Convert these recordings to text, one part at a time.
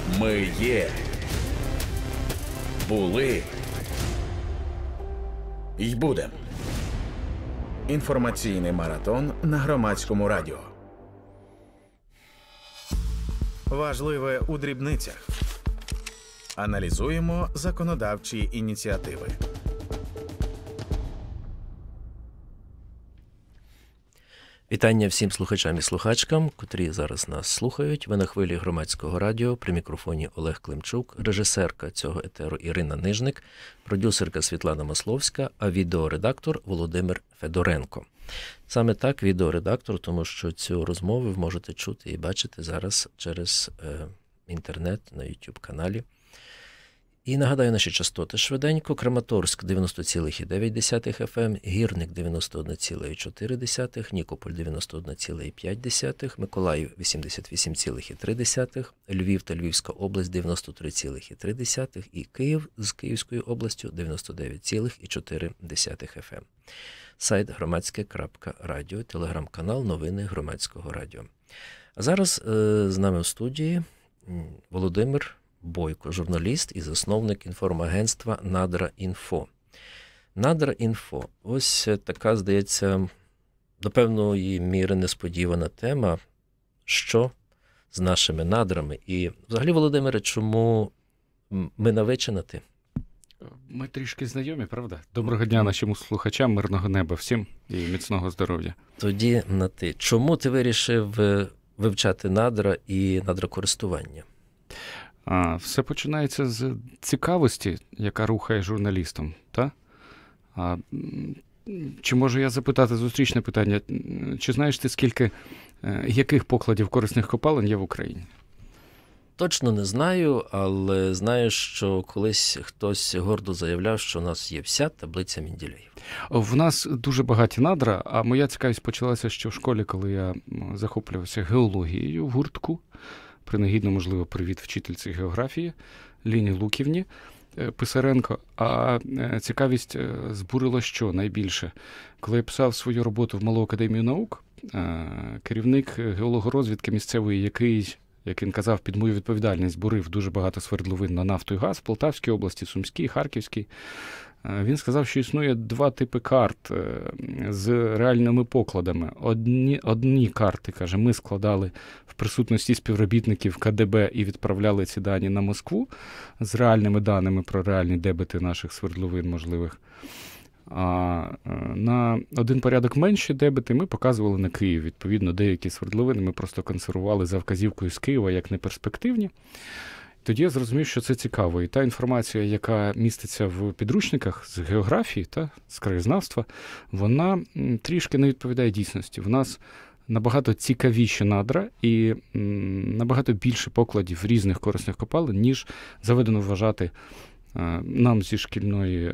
Ми є, були й будем. Інформаційний маратон на Громадському радіо. Важливе у дрібницях. Аналізуємо законодавчі ініціативи. Вітання всім слухачам і слухачкам, котрі зараз нас слухають. Ви на хвилі Громадського радіо, при мікрофоні Олег Климчук, режисерка цього етеру Ірина Нижник, продюсерка Світлана Масловська, а відеоредактор Володимир Федоренко. Саме так відеоредактор, тому що цю розмову ви можете чути і бачити зараз через інтернет на YouTube-каналі. І нагадаю наші частоти швиденько. Краматорськ 90,9 FM, Гірник 91,4, Нікополь 91,5, Миколаїв 88,3, Львів та Львівська область 93,3 і Київ з Київською областю 99,4 FM. Сайт громадське.радіо, телеграм-канал «Новини Громадського радіо». А зараз з нами в студії Володимир Бойко, журналіст і засновник інформагентства «Надра.Інфо». «Надра.Інфо» – ось така, здається, до певної міри несподівана тема, що з нашими надрами. І взагалі, Володимире, чому ми навичина ти? Ми трішки знайомі, правда? Доброго дня нашим слухачам, мирного неба всім і міцного здоров'я. Тоді на ти. Чому ти вирішив вивчати надра і надрокористування? Все починається з цікавості, яка рухає журналістом, так? Чи можу я запитати зустрічне питання? Чи знаєш ти, яких покладів корисних копалин є в Україні? Точно не знаю, але знаю, що колись хтось гордо заявляв, що у нас є вся таблиця Менделєєва. В нас дуже багаті надра, а моя цікавість почалася ще в школі, коли я захоплювався геологією в гуртку. Принагідно, можливо, привіт вчительці географії Ліні Луківні Писаренко. А цікавість збурила що найбільше? Коли я писав свою роботу в Малу академію наук, керівник геологорозвідки місцевої, який, як він казав, під мою відповідальність бурив дуже багато свердловин на нафту і газ в Полтавській області, Сумській, Харківській, він сказав, що існує два типи карт з реальними покладами. Одні карти, каже, ми складали в присутності співробітників КДБ і відправляли ці дані на Москву з реальними даними про реальні дебити наших свердловин можливих. А на один порядок менші дебити ми показували на Київ. Відповідно, деякі свердловини ми просто консервували за вказівкою з Києва як неперспективні. Тоді я зрозумів, що це цікаво. І та інформація, яка міститься в підручниках з географії та з краєзнавства, вона трішки не відповідає дійсності. В нас набагато цікавіші надра і набагато більше покладів різних корисних копалин, ніж заведено вважати нам зі шкільної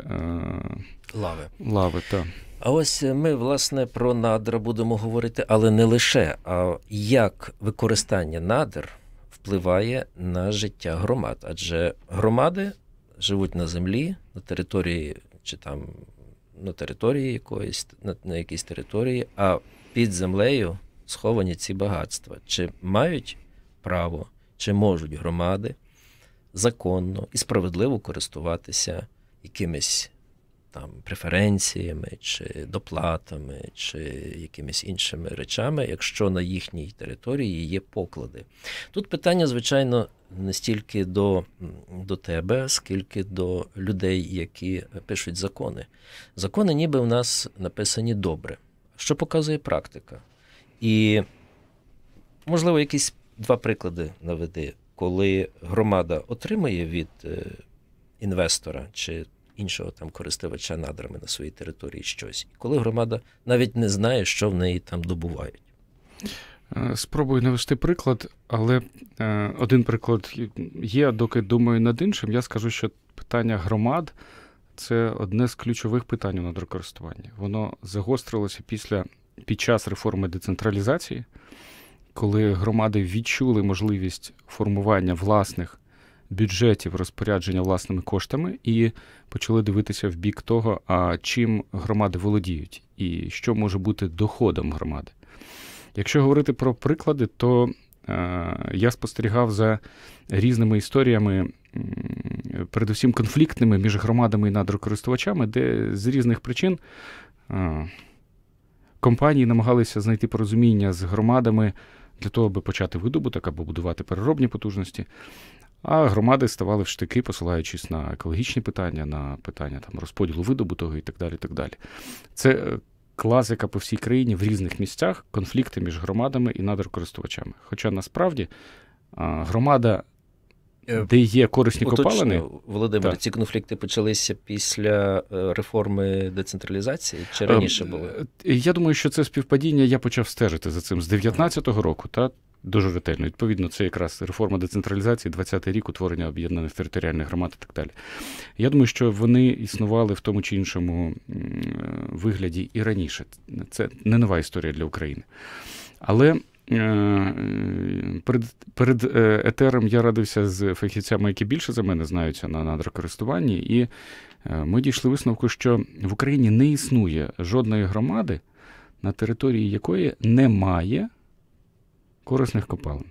лави. Та. А ось ми, власне, про надра будемо говорити, але не лише, а як використання надр впливає на життя громад. Адже громади живуть на землі, на території, чи там на території якоїсь, на якійсь території, а під землею сховані ці багатства. Чи мають право, чи можуть громади законно і справедливо користуватися якимись там преференціями, чи доплатами, чи якимись іншими речами, якщо на їхній території є поклади. Тут питання, звичайно, не стільки до тебе, скільки до людей, які пишуть закони. Закони ніби в нас написані добре. Що показує практика? І, можливо, якісь два приклади наведи, коли громада отримує від інвестора чи іншого там користувача надрами на своїй території щось. І коли громада навіть не знає, що в неї там добувають. Спробую навести приклад, але один приклад є, доки думаю над іншим. Я скажу, що питання громад – це одне з ключових питань у надрокористуванні. Воно загострилося під час реформи децентралізації, коли громади відчули можливість формування власних бюджетів розпорядження власними коштами і почали дивитися в бік того, а чим громади володіють і що може бути доходом громади. Якщо говорити про приклади, то я спостерігав за різними історіями, передусім конфліктними між громадами і надрокористувачами, де з різних причин компанії намагалися знайти порозуміння з громадами для того, аби почати видобуток або будувати переробні потужності, а громади ставали в штики, посилаючись на екологічні питання, на питання там, розподілу видобутого і так далі. Так далі. Це класика по всій країні в різних місцях, конфлікти між громадами і надрокористувачами. Хоча насправді громада, де є корисні копалини... Володимир, ці конфлікти почалися після реформи децентралізації чи раніше були? Я думаю, що це співпадіння, я почав стежити за цим з 19-го року, дуже ретельно. Відповідно, це якраз реформа децентралізації, 20-й рік, утворення об'єднаних територіальних громад і так далі. Я думаю, що вони існували в тому чи іншому вигляді і раніше. Це не нова історія для України. Але перед етером я радився з фахівцями, які більше за мене знаються на надрокористуванні, і ми дійшли висновку, що в Україні не існує жодної громади, на території якої немає корисних копалин.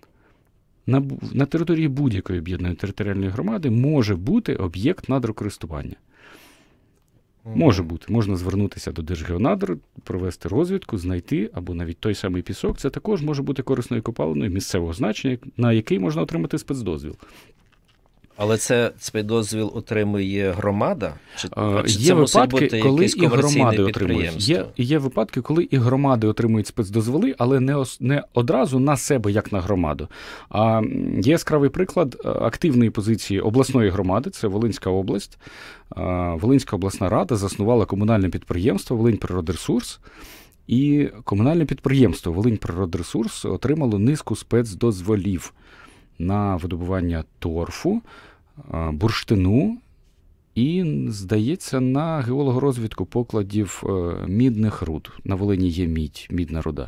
На території будь-якої об'єднаної територіальної громади може бути об'єкт надрокористування. Може бути. Можна звернутися до Держгеонадр, провести розвідку, знайти, або навіть той самий пісок. Це також може бути корисною копалиною місцевого значення, на який можна отримати спецдозвіл. Але це спецдозвіл отримує громада? Чи є це випадки, коли і громади отримують? Є випадки, коли і громади отримують спецдозволи, але не одразу на себе, як на громаду. А є яскравий приклад активної позиції обласної громади, це Волинська область. Волинська обласна рада заснувала комунальне підприємство «Волиньприродресурс», і комунальне підприємство «Волиньприродресурс» отримало низку спецдозволів на видобування торфу, бурштину і, здається, на геологорозвідку покладів мідних руд. На Волині є мідна руда.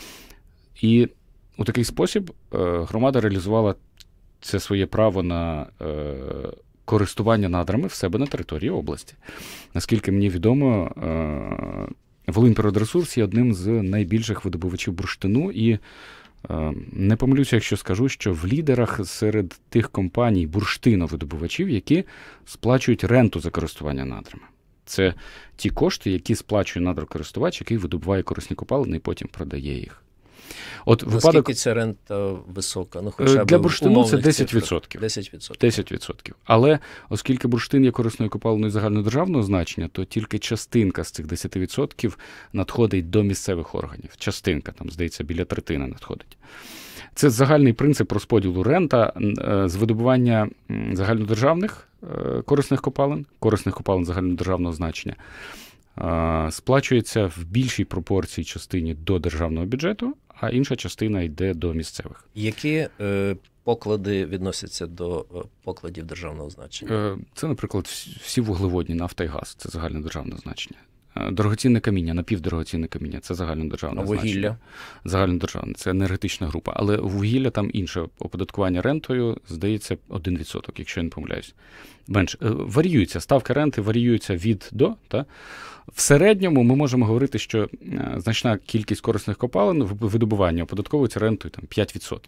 І у такий спосіб громада реалізувала це своє право на користування надрами в себе на території області. Наскільки мені відомо, Волиньприродресурс є одним з найбільших видобувачів бурштину, і не помилюся, якщо скажу, що в лідерах серед тих компаній бурштиновидобувачів, які сплачують ренту за користування надрами. Це ті кошти, які сплачує надрокористувач, який видобуває корисні копалини і потім продає їх. Наскільки ця рента висока? Хоча для бурштину це 10%. 10%. Але оскільки бурштин є корисною копалиною загальнодержавного значення, то тільки частинка з цих 10% надходить до місцевих органів. Частинка, там, здається, біля третини надходить. Це загальний принцип розподілу рента з видобування загальнодержавних корисних копалин загальнодержавного значення, сплачується в більшій пропорції частині до державного бюджету, а інша частина йде до місцевих. Які поклади відносяться до покладів державного значення? Це, наприклад, всі вуглеводні, нафта і газ. Це загальнодержавне значення. Дорогоцінне каміння, напівдорогоцінне каміння – це загальнодержавне значення. Вугілля? Загальнодержавне. Це енергетична група. Але вугілля там інше. Оподаткування рентою, здається, 1%, якщо я не помиляюсь. Менше. Варіюються. Ставки ренти варіюються від до. В середньому ми можемо говорити, що значна кількість корисних копалин в видобуванні оподатковується рентою 5%.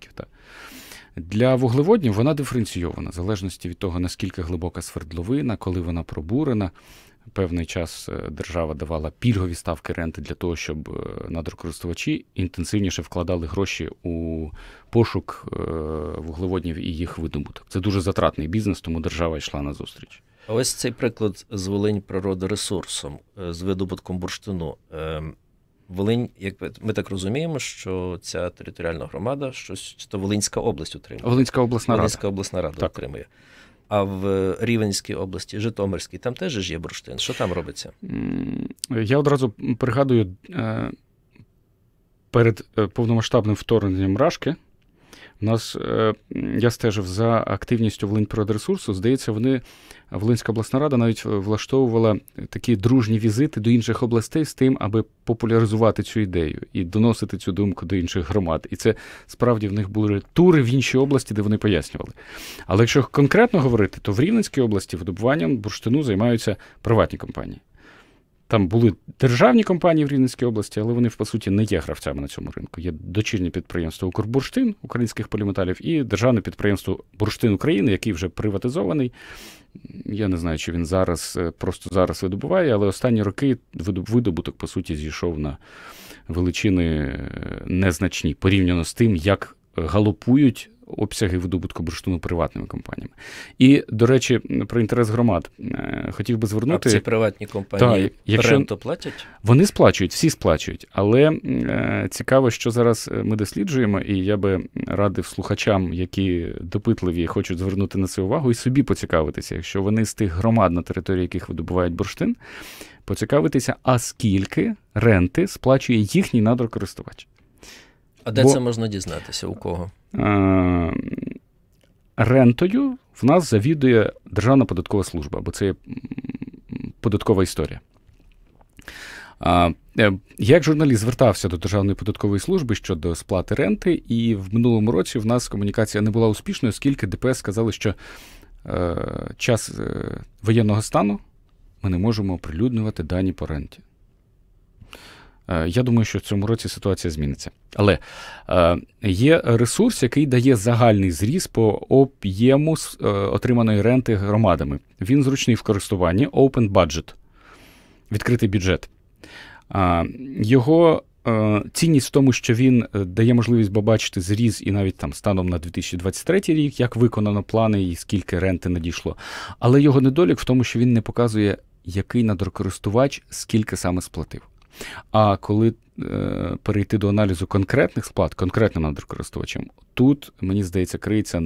Для вуглеводнів вона диференційована, в залежності від того, наскільки глибока свердловина, коли вона пробурена. Певний час держава давала пільгові ставки ренти для того, щоб надрокористувачі інтенсивніше вкладали гроші у пошук вуглеводнів і їх видобуток. Це дуже затратний бізнес, тому держава йшла на зустріч. А ось цей приклад з Волиньприродоресурсом, з видобутком бурштину. Волинь, як ми так розуміємо, що ця територіальна громада, щось то Волинська область отримує. Волинська обласна рада отримує. А в Рівненській області, Житомирській, там теж ж є бурштин. Що там робиться? Я одразу пригадую, перед повномасштабним вторгненням Рашки я стежив за активністю Волиньприродресурсу. Здається, Волинська обласна рада навіть влаштовувала такі дружні візити до інших областей з тим, аби популяризувати цю ідею і доносити цю думку до інших громад. І це справді в них були тури в інші області, де вони пояснювали. Але якщо конкретно говорити, то в Рівненській області видобуванням бурштину займаються приватні компанії. Там були державні компанії в Рівненській області, але вони, по суті, не є гравцями на цьому ринку. Є дочірнє підприємство «Укрбурштин» українських поліметалів і державне підприємство «Бурштин України», який вже приватизований. Я не знаю, чи він просто зараз видобуває, але останні роки видобуток, по суті, зійшов на величини незначні, порівняно з тим, як галопують обсяги видобутку бурштину приватними компаніями. І, до речі, про інтерес громад хотів би звернути... А ці приватні компанії ренту платять? Вони сплачують, всі сплачують. Але цікаво, що зараз ми досліджуємо, і я би радив слухачам, які допитливі хочуть звернути на це увагу, і собі поцікавитися, якщо вони з тих громад, на території яких видобувають бурштин, поцікавитися, а скільки ренти сплачує їхній надрокористувач. А де це можна дізнатися? У кого? Рентою в нас завідує Державна податкова служба, бо це є податкова історія. Я як журналіст звертався до Державної податкової служби щодо сплати ренти, і в минулому році в нас комунікація не була успішною, оскільки ДПС сказали, що час воєнного стану ми не можемо оприлюднювати дані по ренті. Я думаю, що в цьому році ситуація зміниться. Але є ресурс, який дає загальний зріз по об'єму отриманої ренти громадами. Він зручний в користуванні, Open Budget, відкритий бюджет. Його цінність в тому, що він дає можливість побачити зріз і навіть там станом на 2023 рік, як виконано плани і скільки ренти надійшло. Але його недолік в тому, що він не показує, який надрокористувач скільки саме сплатив. А коли перейти до аналізу конкретних сплат, конкретним надрокористувачем, тут, мені здається, криється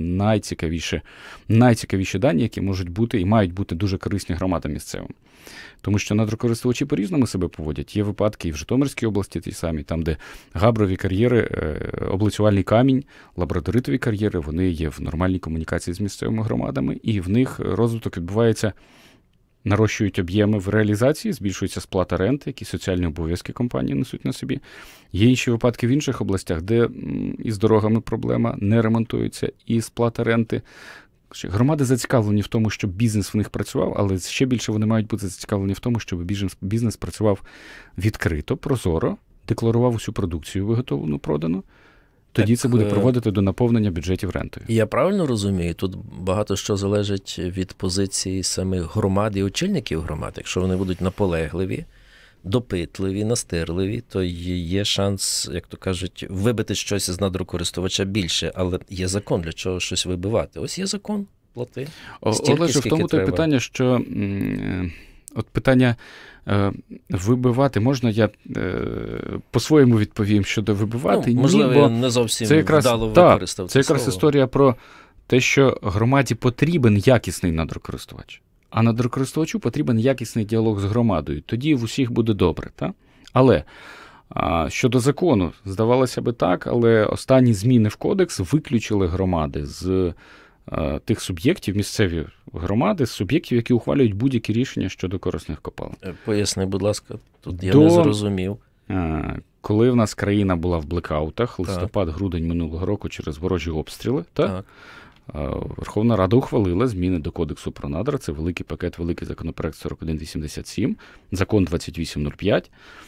найцікавіші дані, які можуть бути і мають бути дуже корисні громадам місцевим. Тому що надрокористувачі по-різному себе поводять. Є випадки і в Житомирській області ті самі, там, де габрові кар'єри, облицювальний камінь, лабрадоритові кар'єри, вони є в нормальній комунікації з місцевими громадами, і в них розвиток відбувається. Нарощують об'єми в реалізації, збільшується сплата ренти, які соціальні обов'язки компанії несуть на собі. Є інші випадки в інших областях, де із дорогами проблема, не ремонтується, і сплата ренти. Громади зацікавлені в тому, щоб бізнес в них працював, але ще більше вони мають бути зацікавлені в тому, щоб бізнес працював відкрито, прозоро, декларував усю продукцію виготовлену, продану. Тоді це буде приводити до наповнення бюджетів рентою. Я правильно розумію, тут багато що залежить від позиції самих громад і очільників громад. Якщо вони будуть наполегливі, допитливі, настирливі, то є шанс, як то кажуть, вибити щось з надрокористувача більше. Але є закон, для чого щось вибивати. Ось є закон, плати. Олеже, в тому то питання, що от питання вибивати, можна я по-своєму відповім щодо вибивати? Можливо, я не зовсім вдало використав це слово. Це якраз історія про те, що громаді потрібен якісний надрокористувач. А надрокористувачу потрібен якісний діалог з громадою. Тоді в усіх буде добре. Та? Але щодо закону, здавалося би так, але останні зміни в кодекс виключили громади з тих суб'єктів, місцеві громади, з суб'єктів, які ухвалюють будь-які рішення щодо корисних копалин. Поясни, будь ласка, тут я не зрозумів. Коли в нас країна була в блекаутах, листопад-грудень минулого року через ворожі обстріли, так. Верховна Рада ухвалила зміни до Кодексу про надра, це великий пакет, великий законопроект 4187, закон 2805,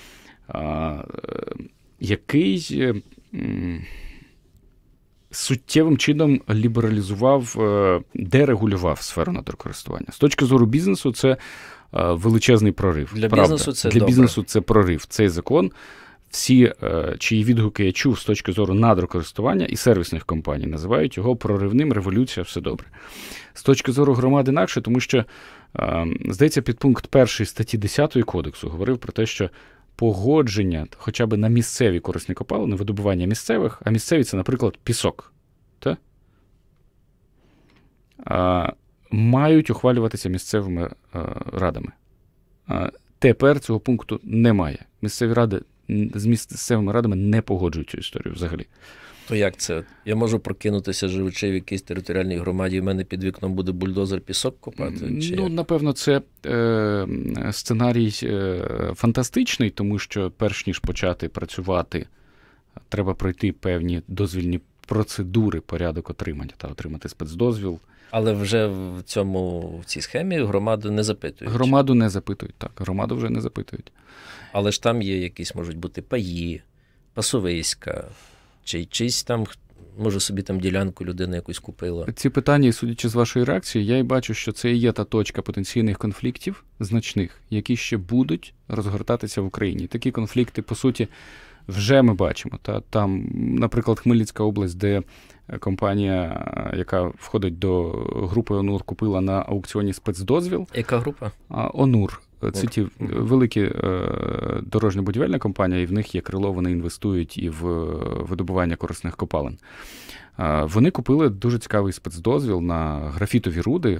який суттєвим чином лібералізував, дерегулював сферу надрокористування. З точки зору бізнесу це величезний прорив. Для бізнесу це Для добре. бізнесу це прорив. Цей закон, всі, чиї відгуки я чув з точки зору надрокористування і сервісних компаній, називають його проривним, революція, все добре. З точки зору громад інакше, тому що, здається, підпункт 1 статті 10 Кодексу говорив про те, що погодження хоча б на місцеві корисні копалини, видобування місцевих, а місцеві – це, наприклад, пісок, та? Мають ухвалюватися місцевими радами. Тепер цього пункту немає. Місцеві ради з місцевими радами не погоджують цю історію взагалі. То як це? Я можу прокинутися, живучи в якійсь територіальній громаді, і в мене під вікном буде бульдозер пісок копати? Чи напевно, це сценарій фантастичний, тому що перш ніж почати працювати, треба пройти певні дозвільні процедури, порядок отримання, та отримати спецдозвіл. Але вже в цій схемі громаду не запитують. Громаду не запитують, так. Громаду вже не запитують. Але ж там є якісь, можуть бути паї, пасовиська, чи чийсь там, може собі там ділянку людина якусь купила. Ці питання, судячи з вашої реакції, я і бачу, що це і є та точка потенційних конфліктів значних, які ще будуть розгортатися в Україні. Такі конфлікти, по суті, вже ми бачимо. Там, наприклад, Хмельницька область, де компанія, яка входить до групи «Онур», купила на аукціоні спецдозвіл. Яка група? «Онур». Це ті великі дорожньо-будівельна компанія, і в них є крило, вони інвестують і в видобування корисних копалин. Вони купили дуже цікавий спецдозвіл на графітові руди,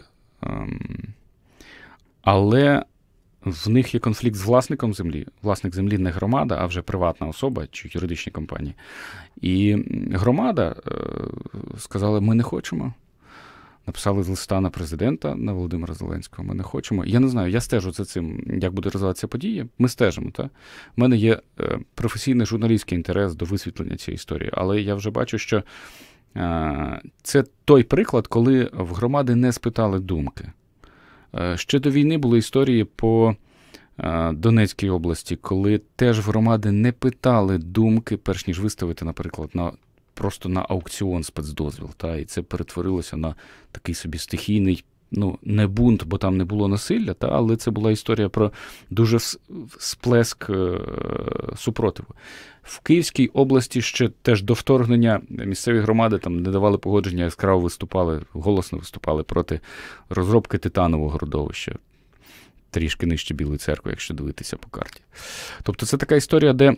але в них є конфлікт з власником землі. Власник землі не громада, а вже приватна особа чи юридичні компанії. І громада сказала, ми не хочемо. Написали листа на президента, на Володимира Зеленського, ми не хочемо. Я не знаю, я стежу за цим, як буде розвиватися події. Ми стежимо, так? У мене є професійний журналістський інтерес до висвітлення цієї історії, але я вже бачу, що це той приклад, коли в громади не спитали думки. Ще до війни були історії по Донецькій області, коли теж в громади не питали думки, перш ніж виставити, наприклад, просто на аукціон спецдозвіл. І це перетворилося на такий собі стихійний, не бунт, бо там не було насилля, але це була історія про дуже сплеск супротиву. В Київській області ще теж до вторгнення місцеві громади там не давали погодження, яскраво виступали, голосно виступали проти розробки титанового родовища. Трішки нижче Білої церкви, якщо дивитися по карті. Тобто це така історія, де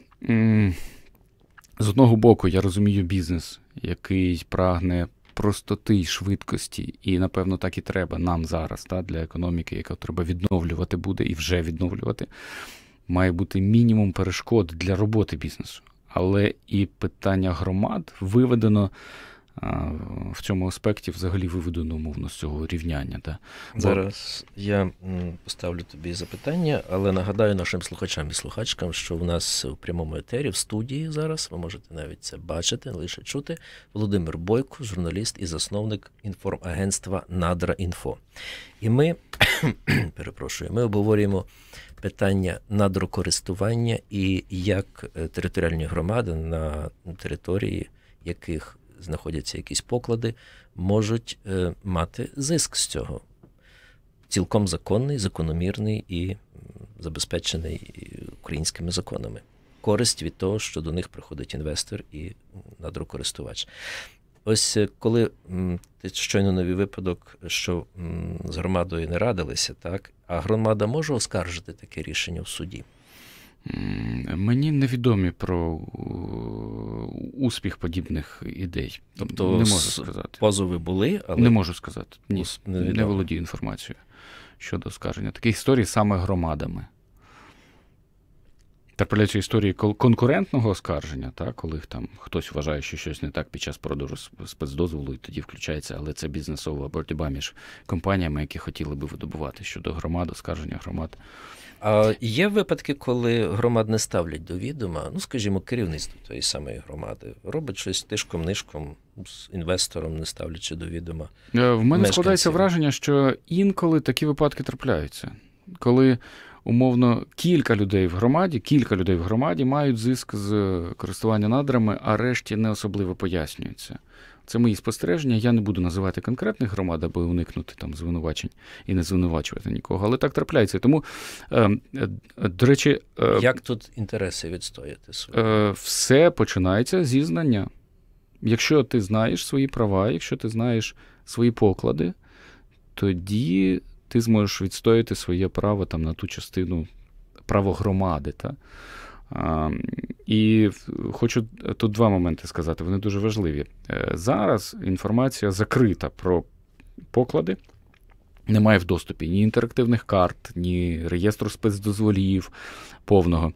з одного боку я розумію бізнес, який прагне простоти й швидкості, і, напевно, так і треба нам зараз, для економіки, яка треба відновлювати буде і вже відновлювати. Має бути мінімум перешкод для роботи бізнесу. Але і питання громад виведено в цьому аспекті, взагалі виведено, умовно, з цього рівняння. Зараз я поставлю тобі запитання, але нагадаю нашим слухачам і слухачкам, що в нас у прямому етері, в студії зараз, ви можете навіть це бачити, не лише чути, Володимир Бойко, журналіст і засновник інформагентства «Надра.Інфо». І ми обговорюємо питання надрокористування і як територіальні громади, на території яких знаходяться якісь поклади, можуть мати зиск з цього. Цілком законний, закономірний і забезпечений українськими законами. Користь від того, що до них приходить інвестор і надрокористувач. Ось коли ти щойно навів випадок, що з громадою не радилися, так? А громада може оскаржити таке рішення в суді? Мені невідомі про успіх подібних ідей. Тобто не можу сказати. Позови були, але... Не можу сказати. Ні, не володію інформацією щодо оскарження. Таких історій саме громадами. Трапляються історії конкурентного оскарження, коли там хтось вважає, що щось не так під час продажу спецдозволу, і тоді включається, але це бізнесова боротьба між компаніями, які хотіли би видобувати щодо громад, оскарження громад. А є випадки, коли громад не ставлять до відома, скажімо, керівництво тієї самої громади, робить щось тишком-нишком, з інвестором не ставлячи до відома. В мене складається враження, що інколи такі випадки трапляються. Коли, умовно, кілька людей в громаді мають зиск з користування надрами, а решті не особливо пояснюються. Це мої спостереження. Я не буду називати конкретних громад, аби уникнути там звинувачень і не звинувачувати нікого. Але так трапляється. Тому, до речі... Як тут інтереси відстояти свої? Все починається зі знання. Якщо ти знаєш свої права, якщо ти знаєш свої поклади, тоді ти зможеш відстояти своє право там на ту частину, право громади. І хочу тут два моменти сказати, вони дуже важливі. Зараз інформація закрита про поклади, немає в доступі ні інтерактивних карт, ні реєстру спецдозволів повного,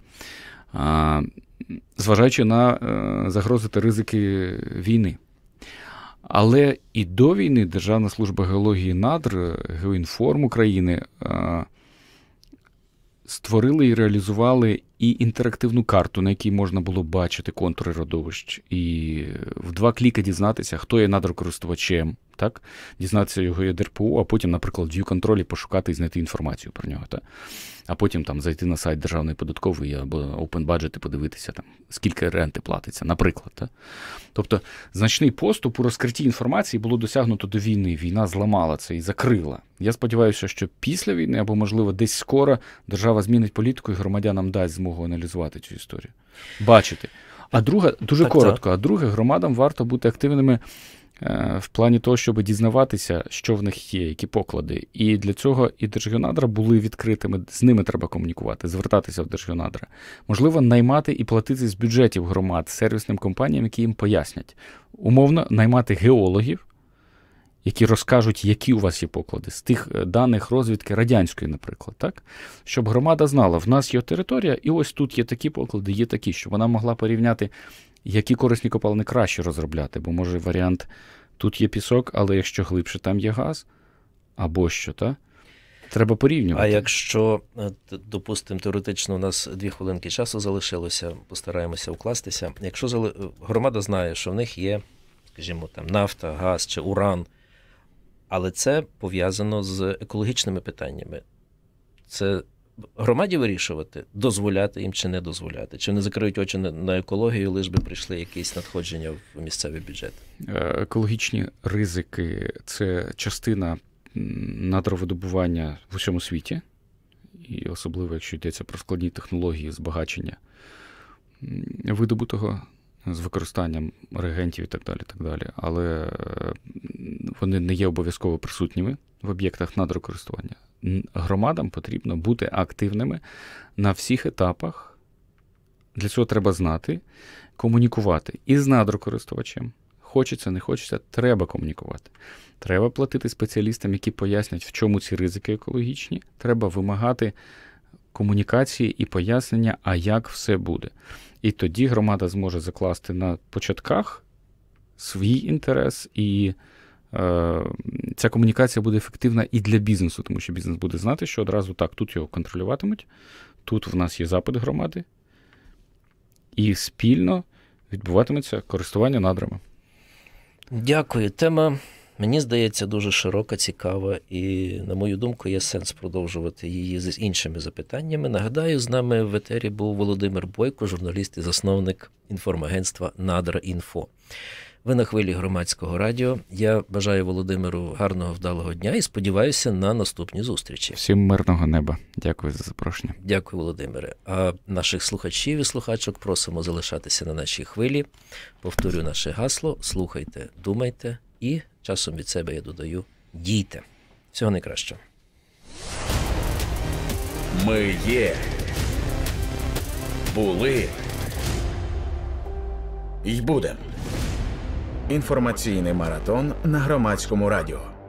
зважаючи на загрози та ризики війни. Але і до війни Державна служба геології надр, Геоінформ України створили і реалізували і інтерактивну карту, на якій можна було бачити контури родовищ, і в 2 кліки дізнатися, хто є надрокористувачем, так? Дізнатися його ЄДРПО, а потім, наприклад, в ViewControl пошукати і знайти інформацію про нього. Так? А потім там зайти на сайт Державної податкової або OpenBudget і подивитися, там, скільки ренти платиться, наприклад. Так? Тобто значний поступ у розкритті інформації було досягнуто до війни. Війна зламала це і закрила. Я сподіваюся, що після війни, або, можливо, десь скоро держава змінить політику і громадянам дасть змогу аналізувати цю історію. Бачити. А друге, дуже коротко, а друге, громадам варто бути активними в плані того, щоб дізнаватися, що в них є, які поклади. І для цього і Держгеонадра були відкритими, з ними треба комунікувати, звертатися в Держгеонадра. Можливо, наймати і платити з бюджетів громад сервісним компаніям, які їм пояснять. Умовно, наймати геологів, які розкажуть, які у вас є поклади, з тих даних розвідки радянської, наприклад, так? Щоб громада знала, в нас є територія, і ось тут є такі поклади, є такі, щоб вона могла порівняти, які корисні копалини краще розробляти, бо може варіант, тут є пісок, але якщо глибше, там є газ, або що, так? Треба порівнювати. А якщо, допустимо, теоретично у нас 2 хвилинки часу залишилося, постараємося укластися. Якщо громада знає, що в них є, скажімо, там нафта, газ чи уран, але це пов'язано з екологічними питаннями. Це громаді вирішувати, дозволяти їм чи не дозволяти? Чи вони закриють очі на екологію, лиш би прийшли якісь надходження в місцевий бюджет? Екологічні ризики – це частина надровидобування в усьому світі, і особливо, якщо йдеться про складні технології збагачення видобутого з використанням реагентів і так далі. Але вони не є обов'язково присутніми в об'єктах надрокористування. Громадам потрібно бути активними на всіх етапах. Для цього треба знати, комунікувати і з надрокористувачем. Хочеться, не хочеться, треба комунікувати. Треба платити спеціалістам, які пояснять, в чому ці ризики екологічні. Треба вимагати комунікації і пояснення, а як все буде. І тоді громада зможе закласти на початках свій інтерес, і ця комунікація буде ефективна і для бізнесу, тому що бізнес буде знати, що одразу так, тут його контролюватимуть, тут в нас є запит громади, і спільно відбуватиметься користування надрами. Дякую. Тема, мені здається, дуже широка, цікава, і, на мою думку, є сенс продовжувати її з іншими запитаннями. Нагадаю, з нами в етері був Володимир Бойко, журналіст і засновник інформагентства «Надра.Інфо». Ви на хвилі Громадського радіо. Я бажаю Володимиру гарного, вдалого дня і сподіваюся на наступні зустрічі. Всім мирного неба. Дякую за запрошення. Дякую, Володимире. А наших слухачів і слухачок просимо залишатися на нашій хвилі. Повторю наше гасло. Слухайте, думайте і часом від себе я додаю дійте. Всього найкращого. Ми є. Були. І будем. Інформаційний маратон на Громадському радіо.